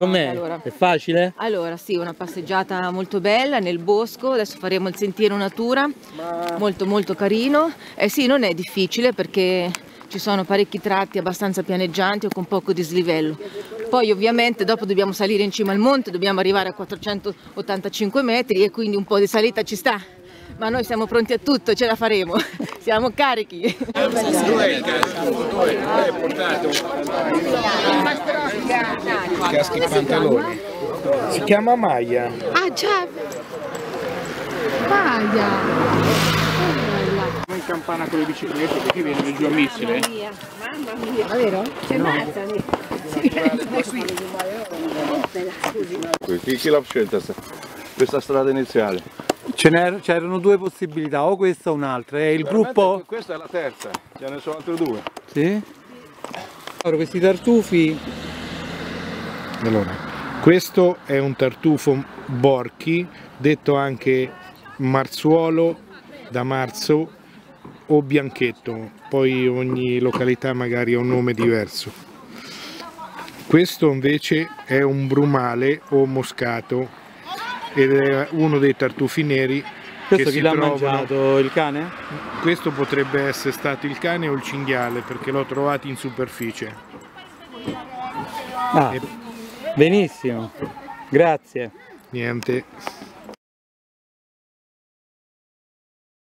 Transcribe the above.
Com'è? Allora, è facile? Allora sì, una passeggiata molto bella nel bosco, adesso faremo il sentiero natura, molto molto carino. Sì, non è difficile perché ci sono parecchi tratti abbastanza pianeggianti o con poco dislivello. Poi ovviamente dopo dobbiamo salire in cima al monte, dobbiamo arrivare a 485 metri e quindi un po' di salita ci sta. Ma noi siamo pronti a tutto, ce la faremo, siamo carichi. Caschi e pantaloni. Si chiama Maya. Ah già! Maia! In campana con le biciclette perché viene giù a missile. Mamma mia! Ma vero? C'è Marzani! Chi l'ha scelta questa strada iniziale? C'erano due possibilità, o questa o un'altra. È il gruppo? Questa è la terza, ce ne sono altre due. Sì? Allora, questi tartufi... Allora, questo è un tartufo Borchi, detto anche marzuolo da marzo o bianchetto, poi ogni località magari ha un nome diverso. Questo invece è un brumale o moscato ed è uno dei tartufi neri. Questo che chi si l'ha trovano... mangiato? Il cane? Questo potrebbe essere stato il cane o il cinghiale perché l'ho trovato in superficie. Ah, benissimo, grazie. Niente.